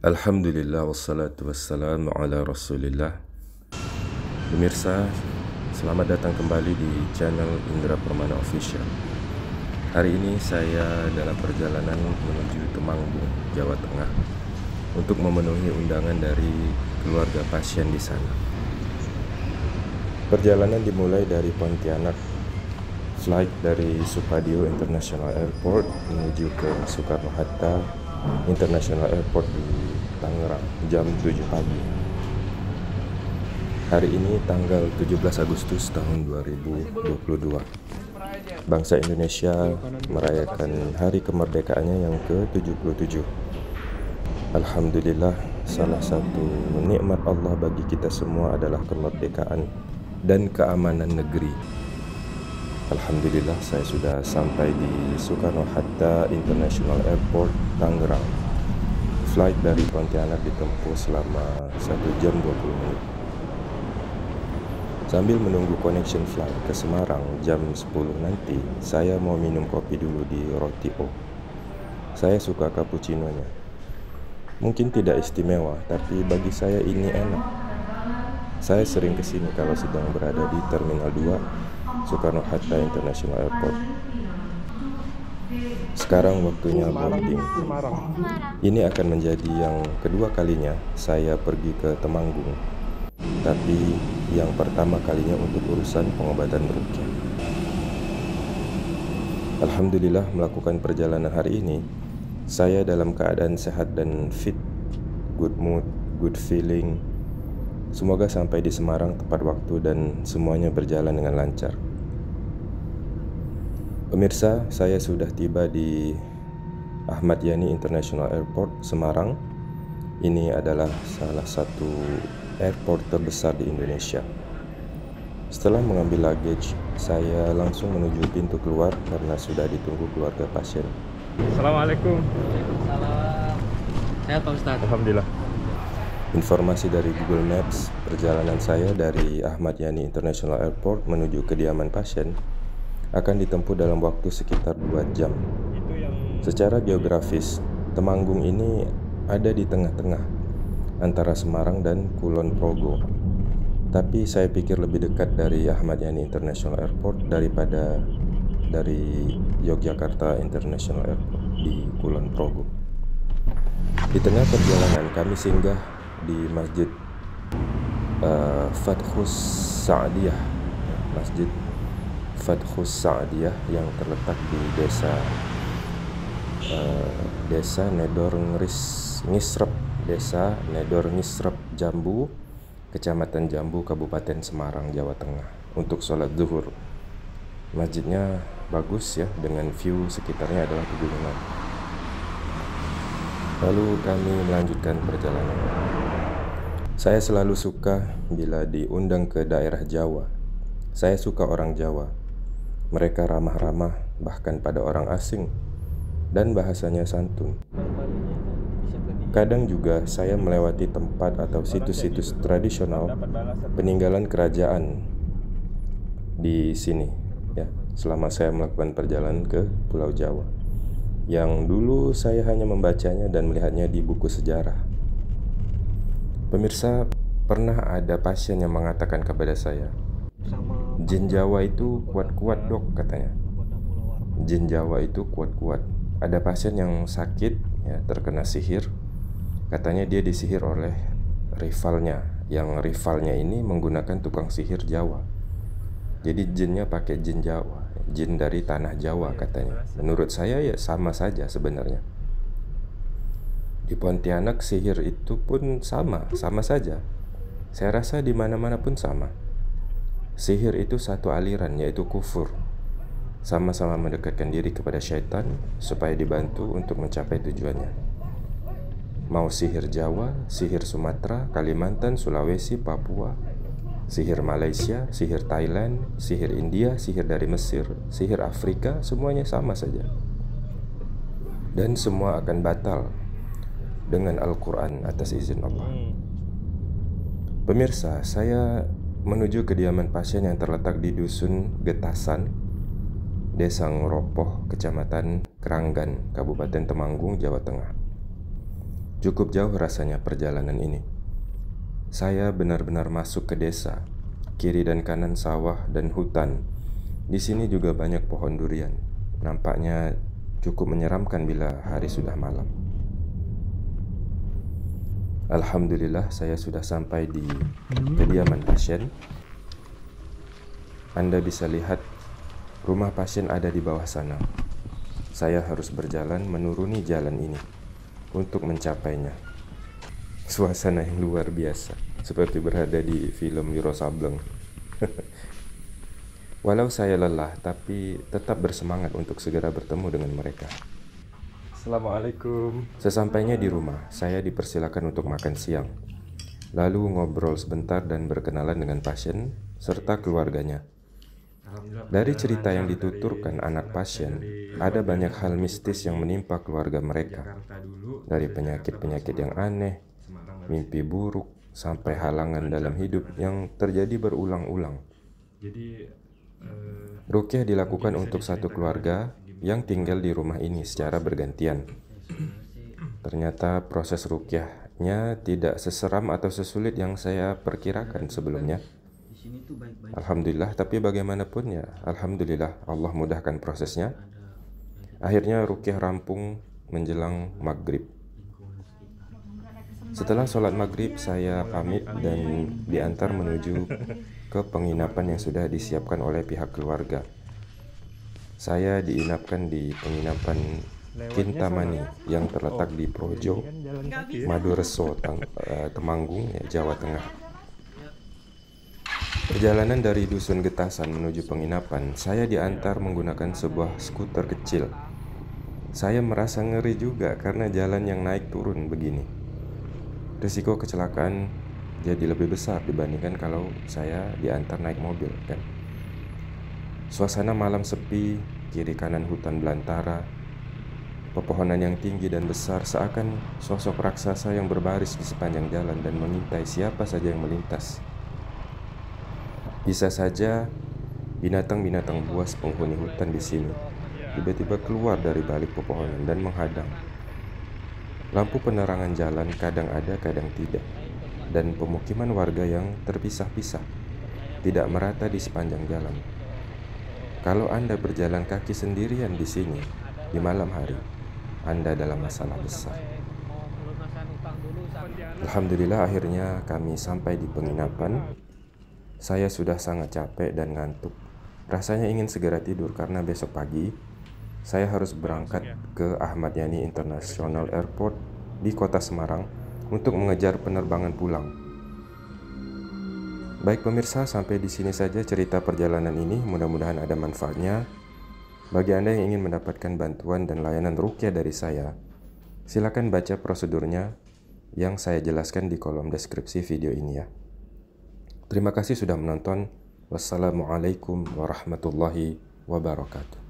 Alhamdulillah wassalatu wassalamu ala rasulillah. Pemirsa, selamat datang kembali di channel Indra Permana Official. Hari ini saya dalam perjalanan menuju Temanggung, Jawa Tengah untuk memenuhi undangan dari keluarga pasien di sana. Perjalanan dimulai dari Pontianak. Flight dari Supadio International Airport menuju ke Soekarno-Hatta International Airport di Tangerang jam 7 pagi. Hari ini tanggal 17 Agustus tahun 2022. Bangsa Indonesia merayakan hari kemerdekaannya yang ke-77. Alhamdulillah, salah satu nikmat Allah bagi kita semua adalah kemerdekaan dan keamanan negeri. Alhamdulillah, saya sudah sampai di Soekarno-Hatta International Airport, Tangerang. Flight dari Pontianak ditempuh selama 1 jam 20 menit. Sambil menunggu connection flight ke Semarang jam 10 nanti, saya mau minum kopi dulu di Roti O. Saya suka cappuccinonya. Mungkin tidak istimewa, tapi bagi saya ini enak. Saya sering kesini kalau sedang berada di Terminal 2 Soekarno-Hatta International Airport. Sekarang waktunya boarding. Ini akan menjadi yang kedua kalinya saya pergi ke Temanggung, tapi yang pertama kalinya untuk urusan pengobatan ruqyah. Alhamdulillah, melakukan perjalanan hari ini saya dalam keadaan sehat dan fit, good mood, good feeling. Semoga sampai di Semarang tepat waktu dan semuanya berjalan dengan lancar. Pemirsa, saya sudah tiba di Ahmad Yani International Airport, Semarang. Ini adalah salah satu airport terbesar di Indonesia. Setelah mengambil luggage, saya langsung menuju pintu keluar karena sudah ditunggu keluarga pasien. Assalamualaikum. Salam. Sehat Pak Ustadz? Alhamdulillah. Informasi dari Google Maps, perjalanan saya dari Ahmad Yani International Airport menuju kediaman pasien akan ditempuh dalam waktu sekitar 2 jam. Secara geografis, Temanggung ini ada di tengah-tengah antara Semarang dan Kulon Progo. Tapi saya pikir lebih dekat dari Ahmad Yani International Airport daripada dari Yogyakarta International Airport di Kulon Progo. Di tengah perjalanan kami singgah di Masjid Fathus Sa'diyah, Masjid Fathus Sa'diyah yang terletak di desa Nedor Ngisrep, desa Nedor Ngisrep Jambu, Kecamatan Jambu, Kabupaten Semarang, Jawa Tengah, untuk sholat zuhur. Masjidnya bagus ya, dengan view sekitarnya adalah pegunungan. Lalu kami melanjutkan perjalanan. Saya selalu suka bila diundang ke daerah Jawa. Saya suka orang Jawa. Mereka ramah-ramah bahkan pada orang asing dan bahasanya santun. Kadang juga saya melewati tempat atau situs-situs tradisional peninggalan kerajaan di sini ya, selama saya melakukan perjalanan ke Pulau Jawa, yang dulu saya hanya membacanya dan melihatnya di buku sejarah. Pemirsa, pernah ada pasien yang mengatakan kepada saya, jin Jawa itu kuat-kuat dok, katanya. Jin Jawa itu kuat-kuat. Ada pasien yang sakit ya, terkena sihir. Katanya dia disihir oleh rivalnya, yang rivalnya ini menggunakan tukang sihir Jawa. Jadi jinnya pakai jin Jawa, jin dari tanah Jawa katanya. Menurut saya ya sama saja sebenarnya. Di Pontianak sihir itu pun sama saja. Saya rasa di mana-mana pun sama. Sihir itu satu aliran, yaitu kufur. Sama-sama mendekatkan diri kepada syaitan supaya dibantu untuk mencapai tujuannya. Mau sihir Jawa, sihir Sumatera, Kalimantan, Sulawesi, Papua, sihir Malaysia, sihir Thailand, sihir India, sihir dari Mesir, sihir Afrika, semuanya sama saja. Dan semua akan batal dengan Al-Quran atas izin Allah. Pemirsa, saya menuju kediaman pasien yang terletak di Dusun Getasan, Desa Ngeropoh, Kecamatan Keranggan, Kabupaten Temanggung, Jawa Tengah. Cukup jauh rasanya perjalanan ini. Saya benar-benar masuk ke desa. Kiri dan kanan sawah dan hutan. Di sini juga banyak pohon durian. Nampaknya cukup menyeramkan bila hari sudah malam. Alhamdulillah, saya sudah sampai di kediaman pasien. Anda bisa lihat rumah pasien ada di bawah sana. Saya harus berjalan menuruni jalan ini untuk mencapainya. Suasana yang luar biasa, seperti berada di film Wiro Sableng. Walau saya lelah, tapi tetap bersemangat untuk segera bertemu dengan mereka. Assalamualaikum. Sesampainya di rumah, saya dipersilakan untuk makan siang. Lalu ngobrol sebentar dan berkenalan dengan pasien serta keluarganya. Dari cerita yang dituturkan anak pasien, ada banyak hal mistis yang menimpa keluarga mereka. Dari penyakit-penyakit yang aneh, mimpi buruk, sampai halangan dalam hidup yang terjadi berulang-ulang. Ruqyah dilakukan untuk satu keluarga yang tinggal di rumah ini secara bergantian. Ternyata proses ruqyahnya tidak seseram atau sesulit yang saya perkirakan sebelumnya. Alhamdulillah, tapi bagaimanapun ya, alhamdulillah Allah mudahkan prosesnya. Akhirnya ruqyah rampung menjelang maghrib. Setelah sholat maghrib, saya pamit dan diantar menuju ke penginapan yang sudah disiapkan oleh pihak keluarga. Saya diinapkan di penginapan Kintamani yang terletak di Projo, Madoreso, Temanggung, Jawa Tengah. Perjalanan dari Dusun Getasan menuju penginapan, saya diantar menggunakan sebuah skuter kecil. Saya merasa ngeri juga karena jalan yang naik turun begini. Risiko kecelakaan jadi lebih besar dibandingkan kalau saya diantar naik mobil, kan. Suasana malam sepi, kiri kanan hutan belantara, pepohonan yang tinggi dan besar seakan sosok raksasa yang berbaris di sepanjang jalan dan mengintai siapa saja yang melintas. Bisa saja binatang-binatang buas penghuni hutan di sini tiba-tiba keluar dari balik pepohonan dan menghadang. Lampu penerangan jalan kadang ada, kadang tidak, dan pemukiman warga yang terpisah-pisah tidak merata di sepanjang jalan. Kalau Anda berjalan kaki sendirian di sini di malam hari, Anda dalam masalah besar. Alhamdulillah, akhirnya kami sampai di penginapan. Saya sudah sangat capek dan ngantuk. Rasanya ingin segera tidur karena besok pagi saya harus berangkat ke Ahmad Yani International Airport di kota Semarang untuk mengejar penerbangan pulang. Baik pemirsa, sampai di sini saja cerita perjalanan ini. Mudah-mudahan ada manfaatnya. Bagi Anda yang ingin mendapatkan bantuan dan layanan ruqyah dari saya, silakan baca prosedurnya yang saya jelaskan di kolom deskripsi video ini ya. Terima kasih sudah menonton. Wassalamualaikum warahmatullahi wabarakatuh.